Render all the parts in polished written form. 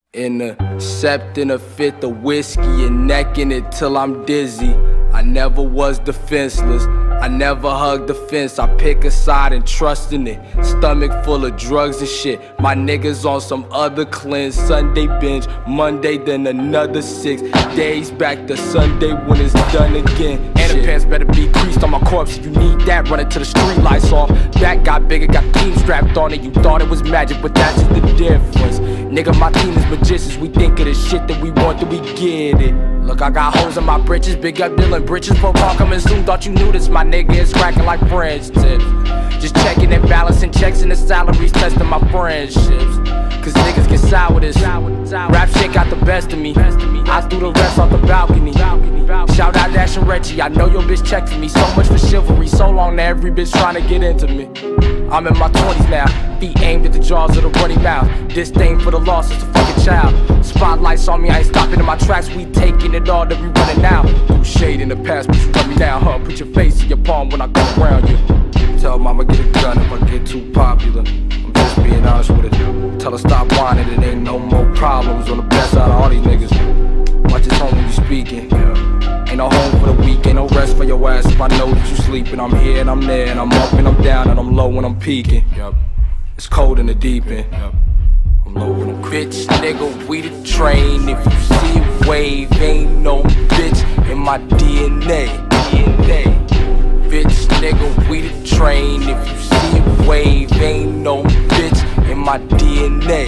In the sept and a fifth of whiskey and necking it till I'm dizzy. I never was defenseless, I never hugged the fence. I pick a side and trust in it. Stomach full of drugs and shit. My niggas on some other cleanse. Sunday binge, Monday then another 6 days back to Sunday when it's done again. And the pants better be creased on my corpse. If you need that, run it till the street lights off. Back got bigger, got team strapped on it. You thought it was magic, but that's just the difference. Nigga, my team is magicians. We think of the shit that we want, that we get it. Look, I got holes in my britches, big up Dylan britches. Pro car coming soon, thought you knew this. My nigga is cracking like French tips. Just checking and balancing checks and the salaries, testing my friendships. Cause niggas get sour with this. Rap shit got the best of me. I threw the rest off the balcony. Shout out Dash and Reggie, I know your bitch checking me. So much for chivalry, so long to every bitch trying to get into me. I'm in my 20s now, feet aimed at the jaws of the runny mouth. Disdain for the loss, it's a fucking child. Spotlights on me, I ain't stopping in my tracks. We taking it all that we running now. Threw shade in the past, but you run me down, huh? Put your face in your palm when I go around you. Tell mama get a gun if I get too popular. I'm just being honest with it. Tell her stop whining, it ain't no more problems. On the best out of all these niggas. Watch it home when you speaking. Ain't no home for the week, ain't no rest for your ass. If I know that you sleeping, I'm here and I'm there, and I'm up and I'm down and I'm low when I'm peaking. It's cold in the deep end. I'm low when I'm bitch, nigga, we the train. If you see a wave, ain't no bitch in my DNA. Bitch, nigga, we the train. If you see a wave, ain't no bitch in my DNA.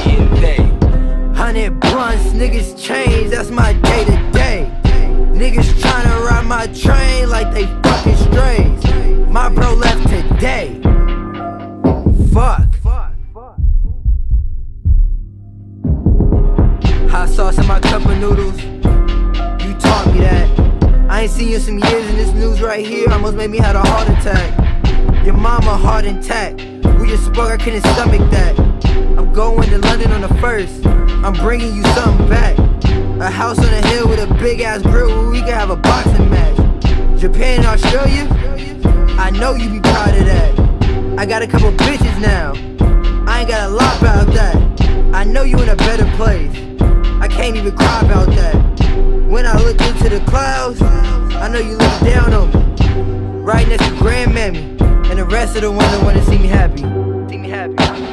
100 blunts, niggas change, that's my day to day. Niggas tryna ride my train like they fucking strays. My bro left today. Fuck. Hot sauce in my cup of noodles. You taught me that. I ain't seen you some years in this news right here almost made me have a heart attack. Your mama heart intact. We just spoke, I couldn't stomach that. I'm going to London on the 1st. I'm bringing you something back. A house on a hill with a big ass grill where we can have a boxing match. Japan and Australia, I know you be proud of that. I got a couple bitches now, I ain't got a lot about that. I know you in a better place, I can't even cry about that. When I look into the clouds, I know you look down on me. Right next to grandmammy, and the rest of the ones that wanna see me happy.